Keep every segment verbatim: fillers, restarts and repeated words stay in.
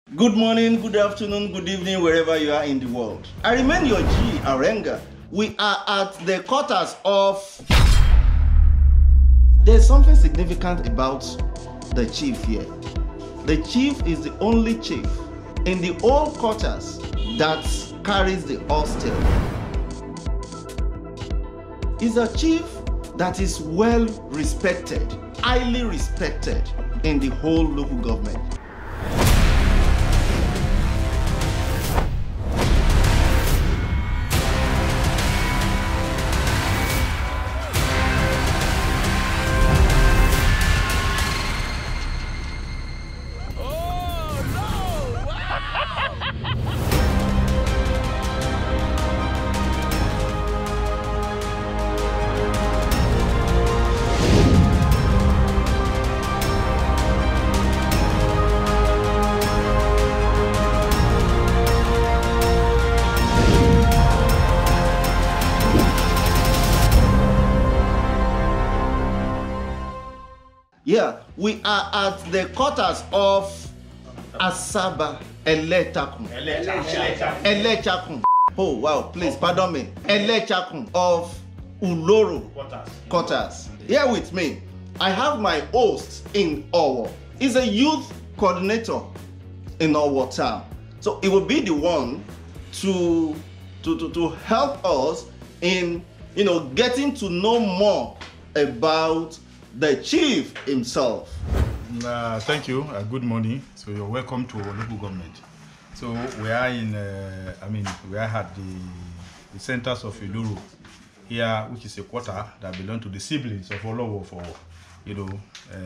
Good morning, good afternoon, good evening, wherever you are in the world. I remain your G, Arenga. We are at the quarters of... There's something significant about the chief here. The chief is the only chief in the old quarters that carries the hostel. He's a chief that is well respected, highly respected in the whole local government. Yeah, we are at the quarters of Asaba Elechakun. Elechakun. Oh, wow, please, pardon me. Elechakun of Uloro quarters. Here with me, I have my host in Owo. He's a youth coordinator in Owo town. So he will be the one to, to, to, to help us in, you know, getting to know more about the chief himself. Uh, thank you. Uh, good morning. So you're welcome to our local government. So we are in, uh, I mean, we are at the, the centers of Uloro here, which is a quarter that belongs to the siblings of Olowo for, you know, uh,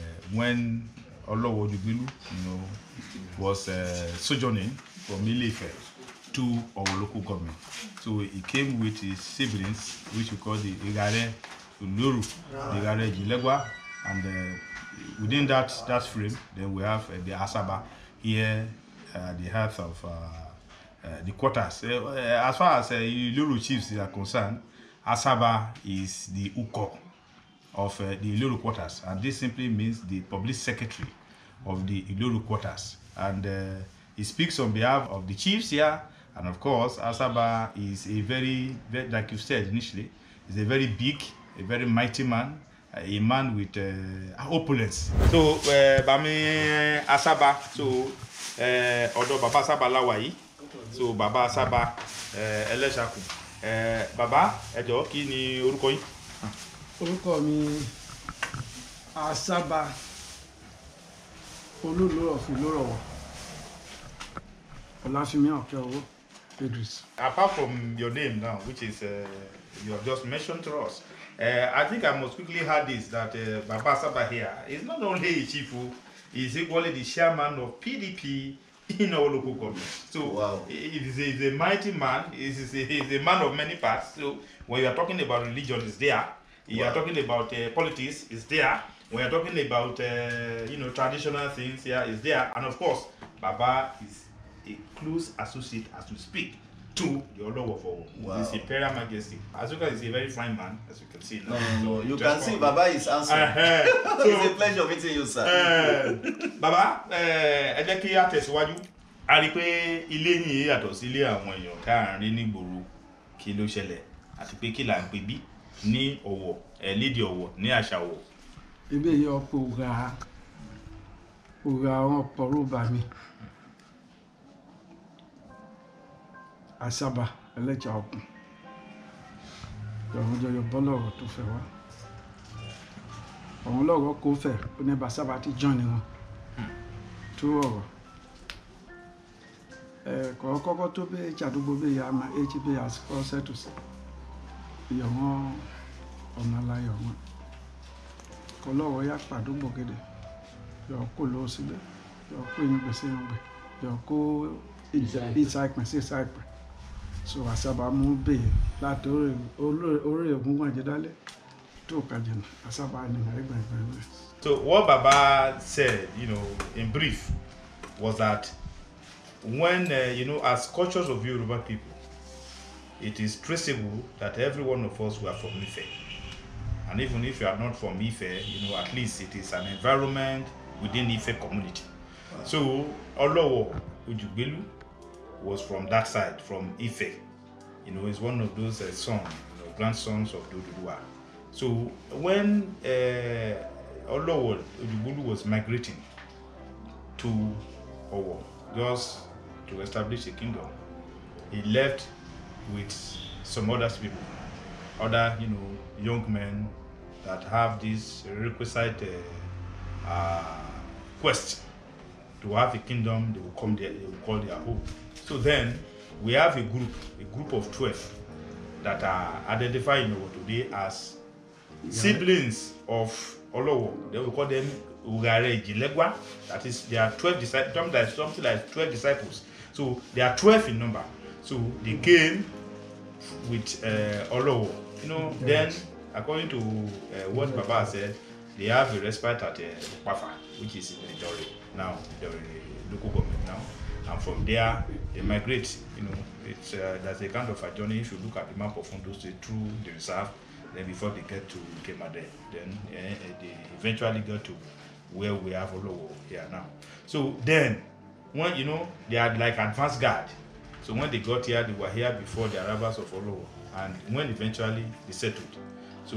when Olowo Jubilu, you know, was uh, sojourning from Ile-Ife to our local government. So he came with his siblings, which we call the Igare Uloro, the Igare Jilegwa, and uh, within that that frame, then we have uh, the Asaba here, uh, the health of uh, uh, the quarters. Uh, as far as uh, Uloro chiefs are concerned, Asaba is the Uko of uh, the Uloro quarters, and this simply means the public secretary of the Uloro quarters. And uh, he speaks on behalf of the chiefs here, and of course, Asaba is a very, very like you said initially, is a very big, a very mighty man, a man with uh, opulence. So, uh, Bami Asaba, so, uh, Odo Baba Asaba Lawayi, so Baba Asaba Elechakun. Uh, Baba, ẹjọ́ kí ni orúkọ yín? Orúkọ mi Asaba Olúlórọ̀ of Ìlórọ̀wọ̀. Ọláfími Ọ̀kẹ́owó Idris. Apart from your name now, which is uh, you have just mentioned to us, uh, I think I must quickly add this, that uh, Baba Asaba here is not only a chief, he is equally the chairman of P D P in our local government. So wow. He is a, a mighty man, he is a, he is a man of many parts. So when you are talking about religion, is there. You wow. are talking about uh, politics, is there. When you are talking about uh, you know, traditional things, here is there. And of course, Baba is a close associate as we speak to the Olowo of wow. His Imperial Majesty. Azuka is a very fine man, as you can see now. No, so you can see Baba is answering. Uh-huh. So, it's a pleasure meeting you, sir. Uh, Baba, ẹ jẹ́ kí a tẹ̀síwájú. A rí pé ilé yìí yàtọ̀ sí ilé àwọn èèyàn káàrin ní gbòòrò kí ló ṣẹlẹ̀ àti pé kí là ń pè bí ní Ọ̀wọ̀, ẹ lédè Ọ̀wọ̀ ní àṣà Ọ̀wọ̀. Ibi yìí ọ̀pọ̀ ògà ògà àwọn ọ̀pọ̀ rúbà mi. Asaba Elechakun. Yọ̀wọ́n jọ yọ̀bọ́ lọ́rọ̀ tó fẹ́ wá. Àwọn lọ́rọ̀ kó fẹ́ oníbà Asaba ti jọ́ ni wọn. Tó ọ̀rọ̀. Ẹ̀kọ́ kọ́kọ́ tó bí ìjàdúgbò bí ìyá àmà H B àsìkò ṣẹ́tùsì. Ìyọ̀wọ́n ọ̀nà láyọ̀ wọn. Kọ́ lọ́rọ̀ yá pàdúgbò kéde. Yọ̀ kó lọ síbẹ̀. Yọ̀ kó inú gbèsè inú gbè. Yọ̀ kó ìsáìpẹ̀ sí ìsáìpẹ̀. So Asaba mú bẹ́ẹ̀ láti orí Ògúngbọ̀n Àjẹdálẹ̀ tó kàjẹ̀nà Asaba ni ẹgbẹ̀rún. So what Baba said, you know, in brief, was that when, uh, you know, as cultures of Yoruba people, it is traceable that every one of us were from Ife. And even if you are not from Ife, you know, at least it is an environment within Ife community. So Olowo Ujugbelu was from that side, from Ife. You know, he's one of those uh, sons, you know, grandsons of Oduduwa. So when uh, Olowo Ujugbelu was migrating to Owo, just to establish a kingdom, he left with some other people, other, you know, young men that have this requisite uh, uh, quest to have a kingdom. They will come there, they will call their home. So then we have a group, a group of twelve that are identified in Owo today as yeah. siblings of Olowo. They will call them Ugare Jilegwa. That is, there are twelve disciples, something like twelve disciples. So there are twelve in number. So they came with uh, Olowo. You know, yes. Then according to uh, what Baba said, they have a respite at uh, Wafa, which is in the Dori now, the local government now. And from there, they migrate. You know, it's uh, there's a kind of a journey. If you look at the map of Ondo State through the reserve, then before they get to Kemade, then uh, they eventually get to where we have Olowo here now. So then, when you know, they are like advanced guard. So when they got here, they were here before the arrivals of Olowo, and when eventually they settled. So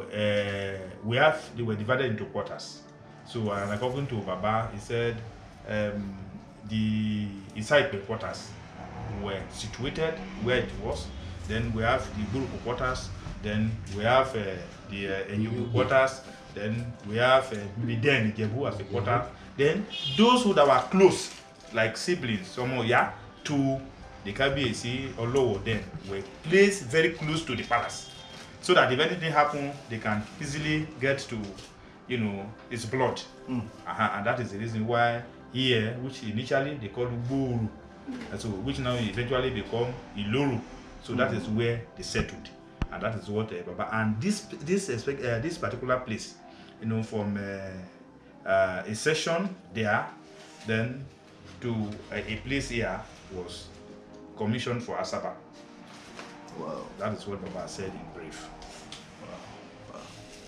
uh, we have they were divided into quarters. So and according to Baba, he said um, the inside the quarters were situated where it was. Then we have the Buruku quarters. Then we have uh, the uh, Enyugu quarters. Then we have uh, Biden Ijebu as a quarter. Then those who that were close, like siblings, some yeah, to the Kabiyesi Olowo, then were placed very close to the palace, so that if anything happen, they can easily get to, you know, his blood. Mm. Uh-huh. And that is the reason why here, which initially they called Ugboru, and so which now eventually become Iloru. So mm. that is where they settled, and that is what uh, Baba. And this this uh, this particular place, you know, from uh, uh, a session there, then to uh, a place here was commissioned for Asaba. Wow. That is what Baba said in brief. Wow.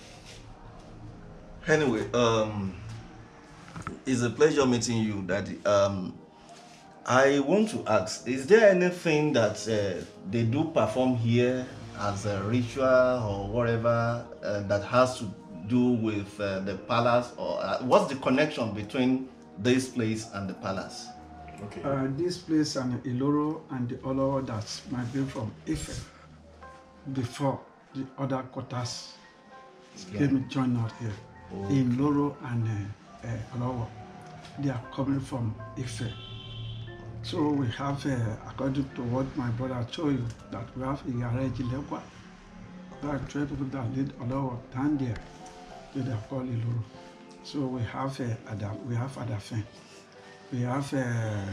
Wow. Anyway, um, it's a pleasure meeting you, Daddy. Um, I want to ask, is there anything that uh, they do perform here as a ritual or whatever uh, that has to do with uh, the palace, or uh, what's the connection between this place and the palace? Okay. Uh, this place and Iloro and the Olowo that migrated from Ife before the other quarters yeah. came and joined out here. Oh. In Iloro and uh, uh, Olowo, they are coming from Ife. So we have, uh, according to what my brother told you, that we have Iyare Jilegwa. There are twelve people that lead Olowo down there. So they are called Iloro. So we have uh, Adam, we have Adafen. We have uh,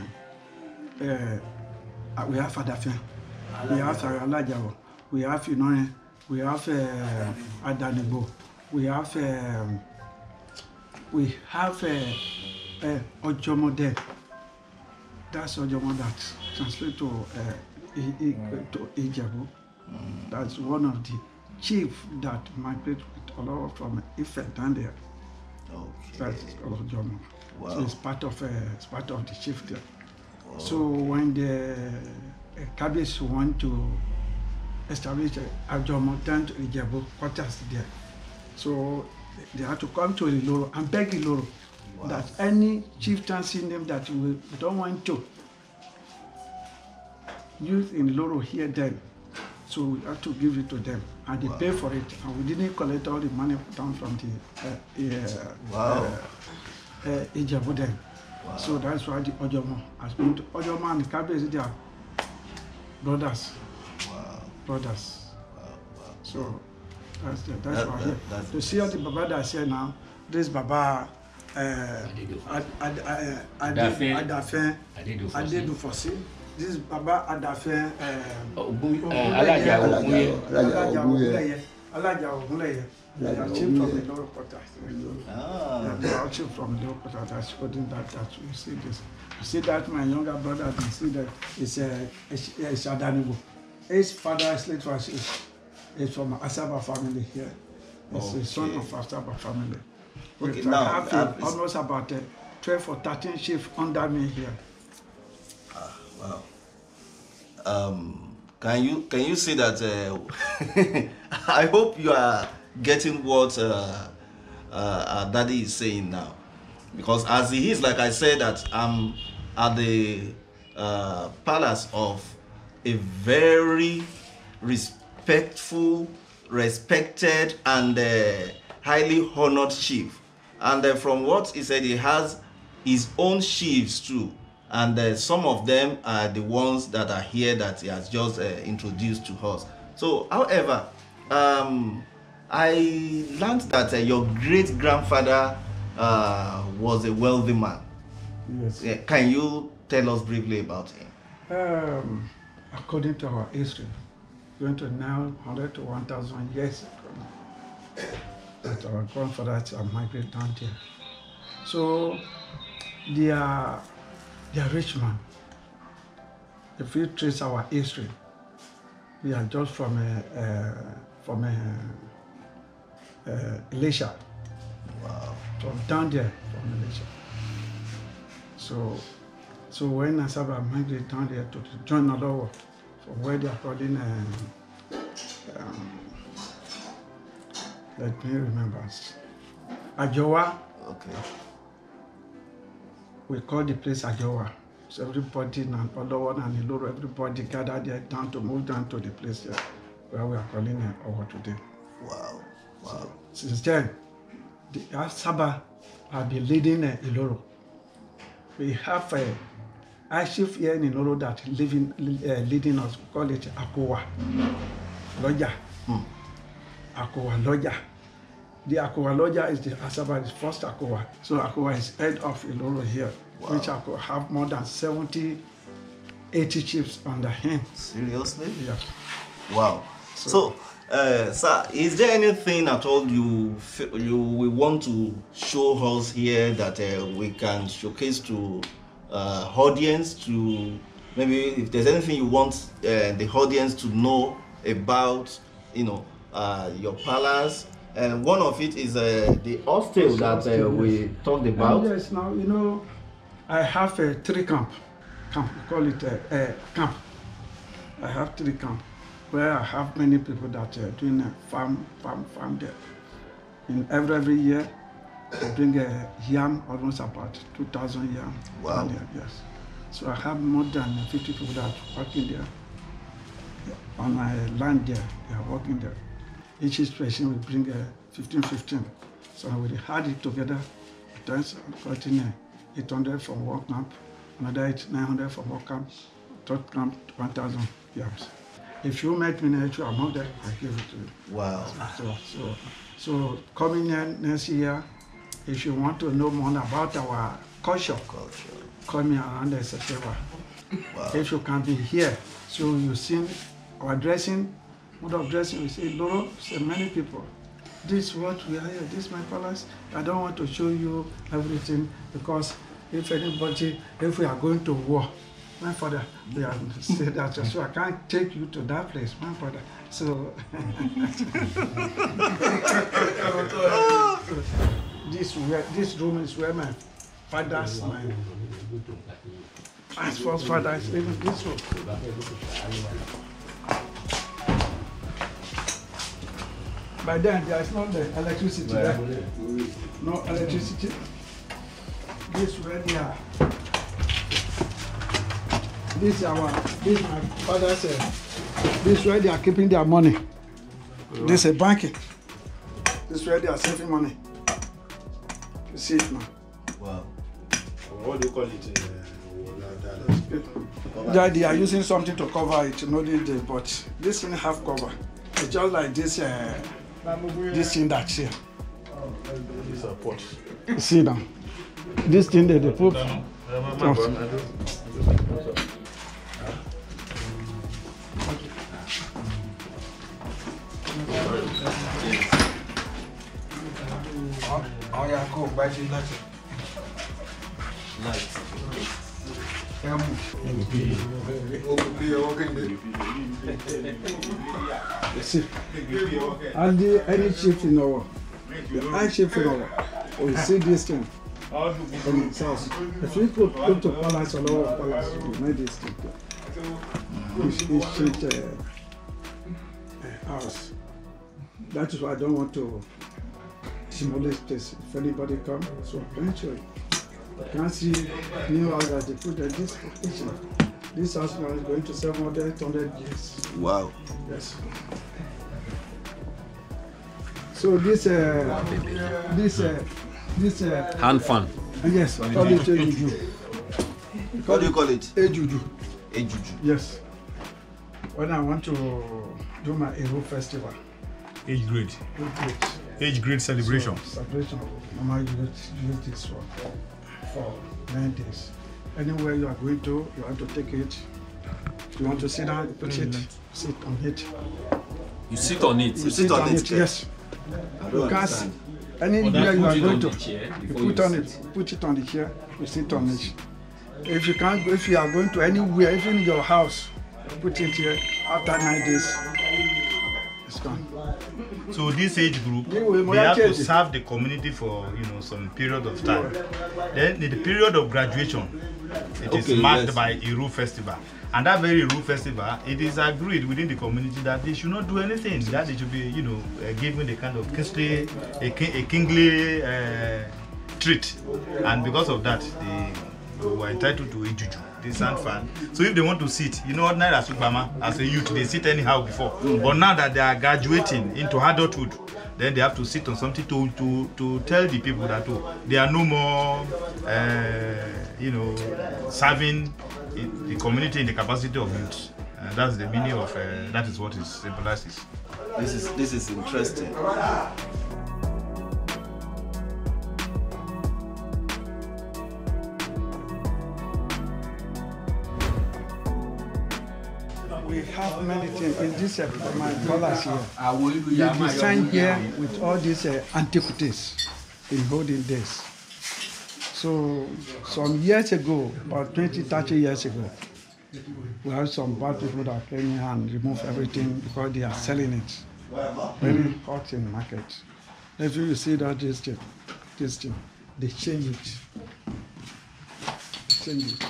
uh, we have Adafen, we have Alajawo, we have Inore, we have uh, Adanibo, we have um, we have uh, uh, Ojomode. That's Ojomo that translates to uh, I, I, to Ijebu. Mm. That's one of the chiefs that migrate with Olowo from Ife down there. Okay. That's Ojomo. Wow. So it's part of uh, it's part of the chief there. Wow. So when the uh, Kabiyesi want to establish a Ajomo down to Ijebu quarters there, so they had to come to Iloro and beg Iloro wow. that any chieftaincy name that we don't want to use in Iloro here then, so we have to give it to them, and they wow. pay for it, and we didn't collect all the money down from the uh, uh, wow. uh, Uh, Ijebu then. Wow. So that's why the Ojomo has been to Ojomo and Kabiyesi, they are brothers. Wow. Brothers. Wow. Wow. So that's the, that's that, why that, that's to see all the Baba that say now, this Baba Adafen Adedufosi, this Baba Adafen Alaja Ogunleye. Alaja Ogunleye. They are chief from the lower quarter. Ah. They are chief from the lower quarter. That's holding that. That you see this. You see that my younger brother. You see that it's a it's Adanibo. His father is late was is, is from Asaba family here. It's okay. The son of Asaba family. Okay, we now have uh, almost about uh, twelve or thirteen chiefs under me here. Ah, wow. Um, can you can you see that? Uh, I hope you are getting what uh, uh, our daddy is saying now, because as he is, like I said, that I'm at the uh, palace of a very respectful, respected, and uh, highly honored chief. And uh, from what he said, he has his own chiefs too. And uh, some of them are the ones that are here that he has just uh, introduced to us. So, however, um, I learned that uh, your great-grandfather uh, was a wealthy man. Yes. Yeah, can you tell us briefly about him? Um, according to our history, going to now one hundred to one thousand years ago, that our grandfathers are migrated down here. So, they are, they are rich man. If you trace our history, we are just from a, uh, from a, uh, Elisha. Wow. From down there, from Elisha. So, so when Asaba migrated down there to join Alowo, from where they are calling, uh, um, let me remember, Ajowa. Okay. We call the place Ajowa. So everybody and Alowo and Iloro, everybody gathered there down to move down to the place there where we are calling uh, Owo today. Wow. Wow. So, since then, the Asaba have been leading uh, Iloro. We have a uh, I chief here in Iloro that living, uh, leading us, we call it Akowa Lodja. Hmm. Akowa Lodja. The Akowa Lodja is the Asaba, is first Akowa. So Akowa is head of Iloro here, Wow. which Akowa have more than seventy, eighty chiefs under him. Seriously? Yeah. Wow. So, so uh, sir, is there anything at all you feel you we want to show us here that uh, we can showcase to uh, audience, to maybe if there's anything you want uh, the audience to know about, you know, uh, your palace? And one of it is uh, the hostel that uh, we talked about. And yes, now, you know, I have a three camp. Camp, we call it a, a camp. I have three camp where I have many people that are doing a farm, farm, farm there. In every, every year, I bring a yam, almost about two thousand yam. Wow. There, yes. So I have more than fifty people that are working there. On my land there, they are working there. Each inspection will bring a fifteen fifteen. So we had it together. Times gotten uh, eight hundred from one camp, another eight, nine hundred from one camp, third camp, one thousand yams. If you make me an extra amount, I give it to you. Wow. So, so, so coming in next year, if you want to know more about our culture, Culture. come here around September. Wow. If you can be here, so you see our dressing, mode of dressing, we say, Loro, say many people, this is what we are here, this is my palace. I don't want to show you everything because if anybody, if we are going to war, my father, they are said that, so I can't take you to that place, my father. So, this where, this room is where my father's my my first father is living this room. By then, there is not the electricity there. No electricity. This where they are. This is our, this is my father's, uh, this is where they are keeping their money. This is a banking. This is where they are saving money. You see it now. Wow. What do you call it? Uh, Yeah, they are using something to cover it, not the, but this thing have cover. It's just like this, uh, this thing that's here. These are pots. See now, this thing that they put. Oh yeah, go back to that. Light. See, and the any chief in our, the high chief in our, we see this thing. from his house. If you go, go to Palace or Lower Palace, you know this thing. It's it's uh, uh, house. That is why I don't want to demolish this. If anybody comes, so eventually, you can see new house that they put at this kitchen. This house now is going to seven hundred, eight hundred years. Wow. Yes. So this, uh, this, uh, this, uh, Hand fan. yes, call it Ejuju. What do you call it? Ejuju. Ejuju. Yes. When I want to do my Eru festival, Age grade. age grade, Age grade celebration. So, celebration. Mama use use this one for nine days. Anywhere you are going to, you have to take it. You want to sit down, you put it, sit on it. You sit on it. You sit on it, yes. I You don't can't understand. sit. Anywhere you are going to, chair you before put you on sit. it, put it on the chair, you sit on it. If you can't go, if you are going to anywhere, even your house, put it here. After nine days, it's gone. So this age group, Yeah, we- we they have to actually- serve the community for you know some period of time. Then in the period of graduation, it is Okay, marked yes. by Eru Festival. And that very Eru Festival, it is agreed within the community that they should not do anything. That they should be, you know, uh, given the kind of kingly, a, king, a kingly uh, treat. And because of that, they were entitled to Ejuju, the sand fan. So if they want to sit, you know, ordinary as Ubama, as a youth, they sit anyhow before. Mm. But now that they are graduating into adulthood, then they have to sit on something to to to tell the people that oh, they are no more, uh, you know, serving the community in the capacity of youth. Uh, that's the meaning of uh, that is what it symbolizes. This is this is interesting. We have many things in this uh, my colors here. Àwọn They design here with all these uh, antiquities in olden days. So some years ago, about twenty, thirty years ago, we have some bad people that came here and remove everything because they are selling it very hot in market. If you see that this thing, this thing, they change it. Change it.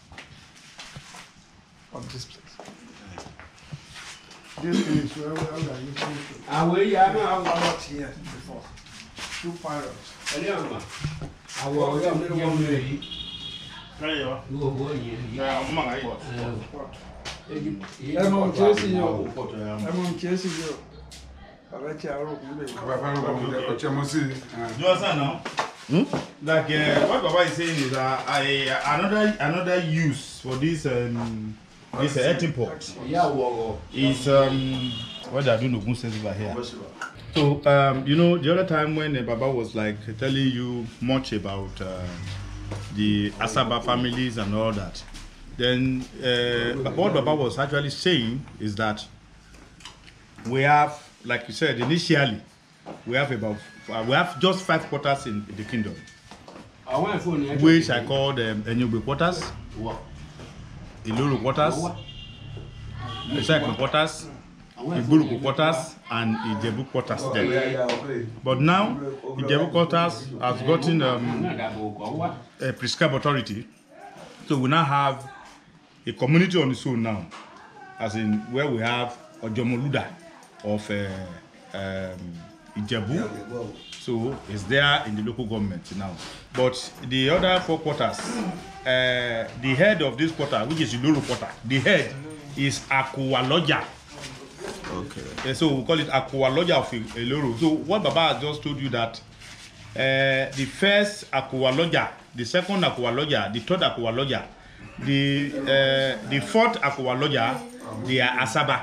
Of this place. This thing is where we are using to. Àwọn èyí á máa wọ Parrots here before. Two parrots. ẹni ọ̀gbà. Àwọn ọ̀rẹ́ mi jẹ́ mi rẹ̀ yìí. Ìwọ owó yẹn yìí. Ẹ mọ ohun tí ó sì yọ. Ẹ mọ ohun tí ó sì yọ. Bàbá tí a rò kún lè. You understand now? Hmm? Like uh, what Baba is saying is uh, I, another another use for this um, this uh, earthen pot Ìyá àwọ̀ ọ̀rọ̀. is um, what they are doing Ogun says over here. So um, you know the other time when uh, Baba was like telling you much about uh, the Asaba families and all that, then uh, what Baba was actually saying is that we have, like you said initially, we have about uh, we have just five quarters in, in the kingdom, Àwọn ẹ̀fọ́ ni ẹjọ́. which I called um, Enyogbe quarters, Wọ̀. Iluru quarters, Esakwe quarters, Igboruko quarters, and Ijebu quarters. Then. But now Ijebu quarters has gotten um, Náà dàbò ọkọ̀ wá. a prescribed authority, so we now have a community on its own now, as in where we have Ojomoluda of uh, um, Ijebu. So it's there in the local government now. But the other four quarters, uh, the head of this quarter, which is Iluru quarter, the head is Akuwaloja. Okay. Uh, so we call it Akuwaloja of Iluru. So what Baba has just told you that uh, the first Akuwaloja, the second Akuwaloja, the third Akuwaloja, the uh, the fourth Akuwaloja, they are Asaba.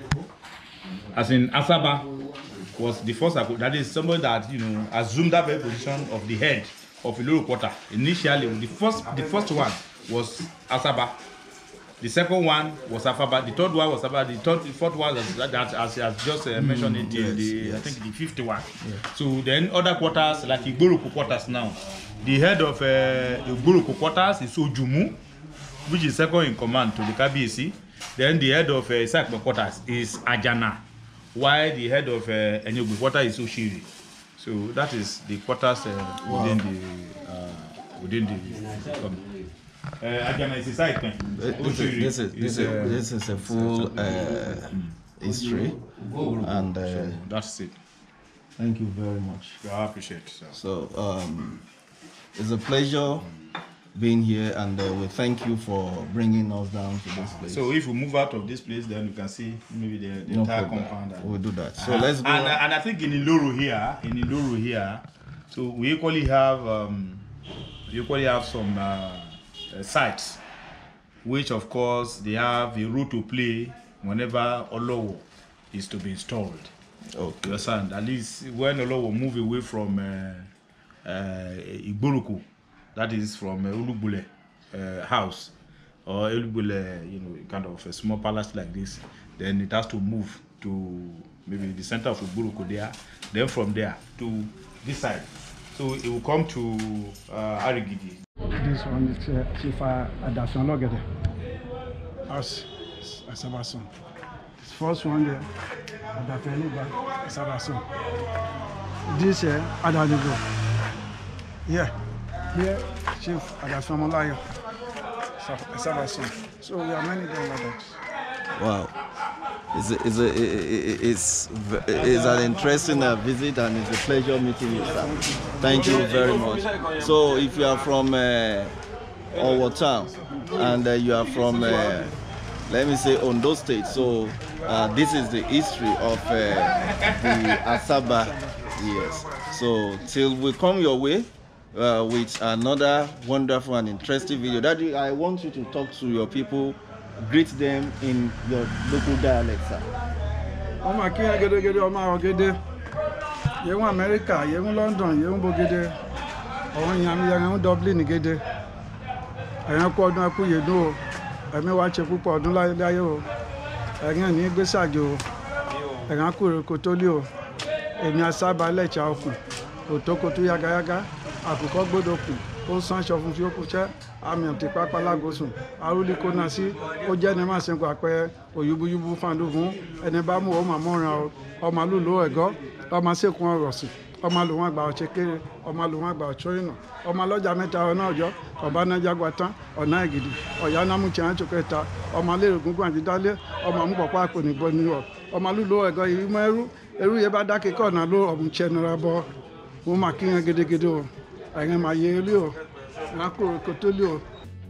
As in Asaba was the first, that is somebody that, you know, assumed that very position of the head of Iluru quarter. Initially, the first the first one was Asaba. The second one was Afaba. The third one was Afaba. The third, the fourth one was that, that as as just uh, mentioned it in yes, the yes. I think the fifth one. Yeah. So then other quarters like Igboruko quarters now. The head of uh, Igboruko quarters is Ojumu, which is second in command to the Kabiyesi. Then the head of uh, Esakwe quarters is Ajana, while the head of uh, Enyogbe quarter is Oshiri. So that is the quarters uh, wow. within the uh, within the government. Uh, again, it's a side thing. This is this is this is, uh, this is a full uh, history, and uh, so that's it. Thank you very much. I appreciate it. Sir. So um, it's a pleasure being here, and uh, we thank you for bringing us down to this place. So if we move out of this place, then you can see maybe the, the no entire problem. compound. And, we'll do that. So uh, let's go. And, and I think in Iloro here, in Iloro here, so we equally have um, we equally have some uh, uh, sites, which of course they have a role to play whenever Olowo is to be installed. Okay. You understand? At least when Olowo move away from uh, uh, Igboruku, that is from uh, Ulugbule uh, house, or Ulugbule, you know, kind of a small palace like this, then it has to move to maybe the center of Igboruku there, then from there to this side. So it will come to uh, Arigidi. This one is uh, Chifa Adasan Logede. House Asabason. This first one there, Adafeniba Asabason. This here, uh, Adanigo. Yeah. Here, Chief Adasan Malayo Asabason. So we are many there like that. Wow. It's, a, it's, a, it's, it's an interesting uh, visit, and it's a pleasure meeting you, sir. Thank you very much. So if you are from uh, Owo Town and uh, you are from, uh, let me say, Ondo State, so uh, this is the history of uh, the Asaba. Yes. So till we come your way uh, with another wonderful and interesting video, Daddy, I want you to talk to your people. Greet them in your local dialect, sir. Ọmọ Kenya gede gede ọmọ Ogede. Yeun America, yeun London, yeun Bogede. Ọ̀hún yam yeun Dublin gede. Ẹ̀yàn kú ọdún ẹkú yèdún o. Ẹ̀mí wa ṣe púpọ̀ ọdún láyé o. Ẹ̀yàn ní gbèsàjò o. Ẹ̀yàn kú èrè kòtólì o. Èmi Asaba lẹ́cha okùn. Òtókòtó yagayaga. Àkùkọ gbọ́dọ̀ kù. Ó sán aṣọ fún fi ó kú ṣẹ́. Àmì ọ̀tí pápá lágosùn arúlé kó náà sí ó jẹ́ ní máa ṣẹ́gun àpẹ òyúbúyúbú fàndógún ẹni bá mú ọmọ àmọ́ràn ọmọ lùlù ẹ̀gọ́ ọmọ sẹ́kùn ọ̀rọ̀ sí ọmọ lòun àgbà ọ̀ṣẹ́ kéré ọmọ lòun àgbà ọ̀ṣọ́ ìnà ọmọ lọ́jà mẹ́ta ọ̀nà ọ̀jọ́ ọba nájà gbàtán ọ̀nà ìgìdì ọ̀yá námúchẹ́ àjọ kẹta ọmọ lérògùn gbàǹdídálé ọmọ àmúpọ̀pọ̀ àpònìgbọ́ ní ọ̀ ọmọ lùlù ẹ̀gọ́ yìí mọ́ ẹrú ẹrú yẹn bá dákẹ́ kọ́ ọ̀nà ló ọ̀mùchẹ́ nira bọ́ wọn máa kí yẹn gédégédé o ẹ̀yẹn máa yẹ ilé o lákòrò kòtólì o.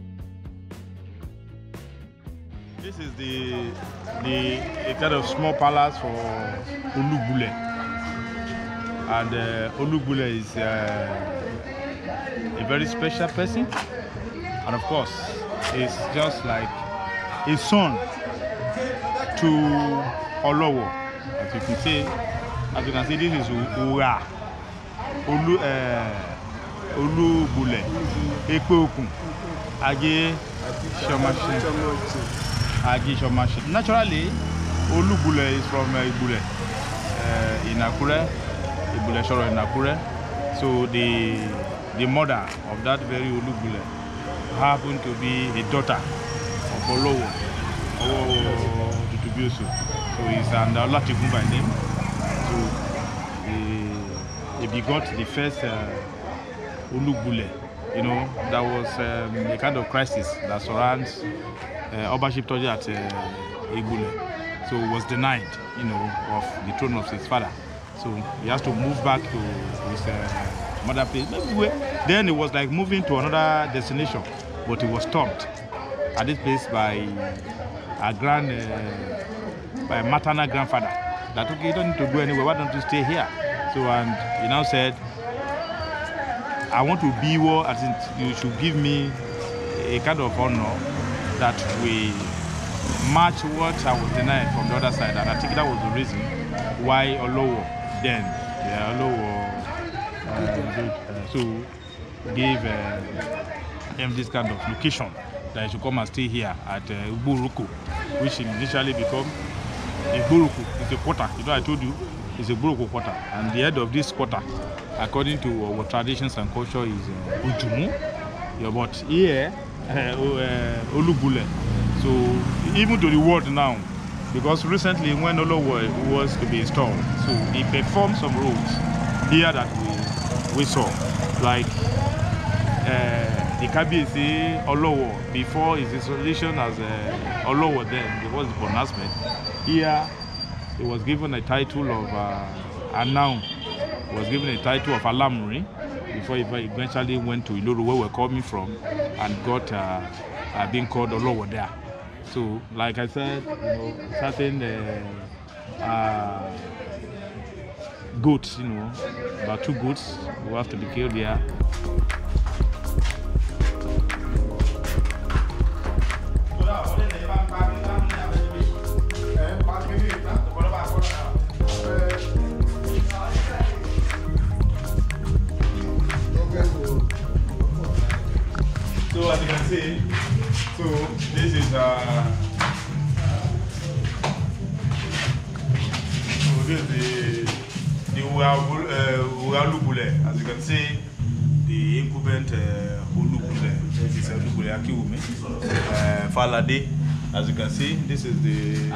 This is the the a kind of small palace for Ulugbule, and uh, Ulugbule is uh, a very special person, and of course, it's just like a son to Olowo. As you can see, as you can see, this is Ura Ulu uh, Ulugbule, Ekpeokun, Age Shomashi. Naturally, Olugbule is from uh, Igbule uh, in Akure, Igbule Shoro in Akure. So the the mother of that very Olugbule happened to be a daughter of Olowo, Olowo Tutubiusu. So he's an Olatigun by name. So he, he begot the first uh, Olugbule. You know, that was um, a kind of crisis that surrounds Uh, Obaship Toji at uh, Igule, so was denied, you know, of the throne of his father. So he has to move back to his uh, mother place. Then it was like moving to another destination, but he was stopped at this place by a grand, uh, by a maternal grandfather. That okay, you don't need to go anywhere. Why don't you stay here? So and he now said, I want to be war. I think you should give me a kind of honor that we match what I was denied from the other side, and I think that was the reason why Olowo then, yeah, Olowo uh, uh, so gave uh, him this kind of location that he should come and stay here at uh, Igboruku, which initially become Igboruku. It's a quarter. You know, I told you it's a Igboruku quarter, and the head of this quarter, according to our traditions and culture, is uh, Ujumu. Yeah, but here. Uh, uh, Olugbule. So even to the world now, because recently when Olowo was to be installed, so he performed some roles here that we we saw, like uh, the Kabiyesi Olowo before his installation as uh, Olowo then, before the pronouncement. Here, he was given a title of, uh, and now he was given a title of Alamuri before he eventually went to Iluru, where we're coming from, and got uh, uh, being called Olowo there. So, like I said, you know, certain uh, uh, goats, you know, about two goats will have to be killed here. So as you can see, so this is uh, so this is the the Ualubule. As you can see, the incumbent uh, Ulubule. This is Ulubule Akiwumi. Uh, Falade. As you can see, this is the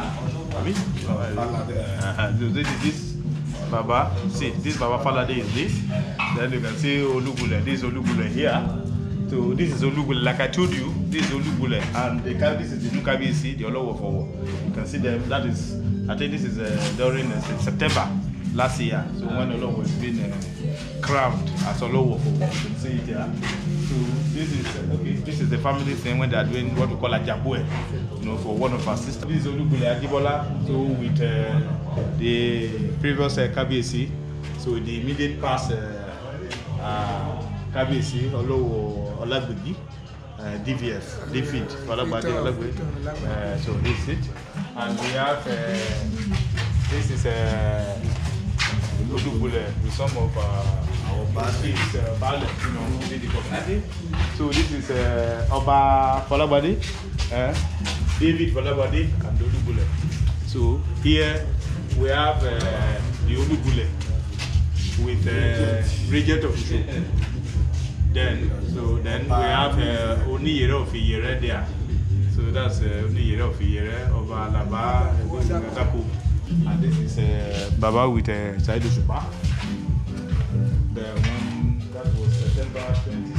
uh, this is this Baba. See, this Baba Falade is this. Then you can see Olubule. This is Olubule here. So this is Olubule, like I told you, this is Olubule, and the this is the new Kabiyesi, the Olowo for. You can see them. That is, I think this is uh, during uh, September last year. So when Olowo was being uh, crowned as Olowo for, you can see it here. So this is uh, okay. This is the family thing when they are doing what we call a jabue, you know, for one of our sisters. This is Olubule Ajibola. So with uh, the previous uh, Kabiyesi, so the immediate past. Uh, uh, Kabiyesi Olowo Olagbegi, uh, D V F, David Falagbade Olagbegi. Uh, so this is it, and we have uh, this is uh, Olubule with some of uh, our parties, uh, ballet, you know, within the community. So this is uh, Oba Falagbade, uh, David Falagbade, and Olubule. So here we have uh, the Olubule with uh, Regent of Ife. Then, so then we have uh, Oniyere of Iyere there. So that's uh, Oniyere of Iyere, Oba Alaba, Gazapo. And this is uh, Baba with uh, Saheed Osupa. The one that was September twenty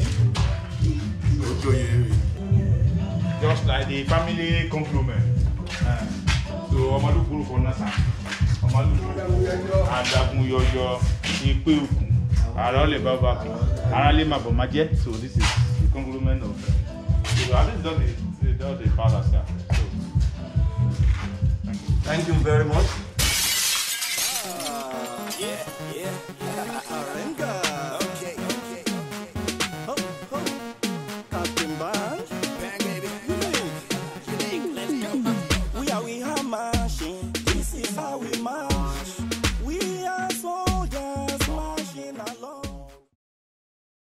seventeen. Just like the family compliment. Uh, so Omalukuru for Nasa. Omalukuru. Adagun Yoyo, Ipe Okun. Arale Baba, Arale Mabomaje. So this is the conglomerate of. So I think that's the that's the father, sir. So thank you. Thank you very much. Uh, yeah, yeah, yeah.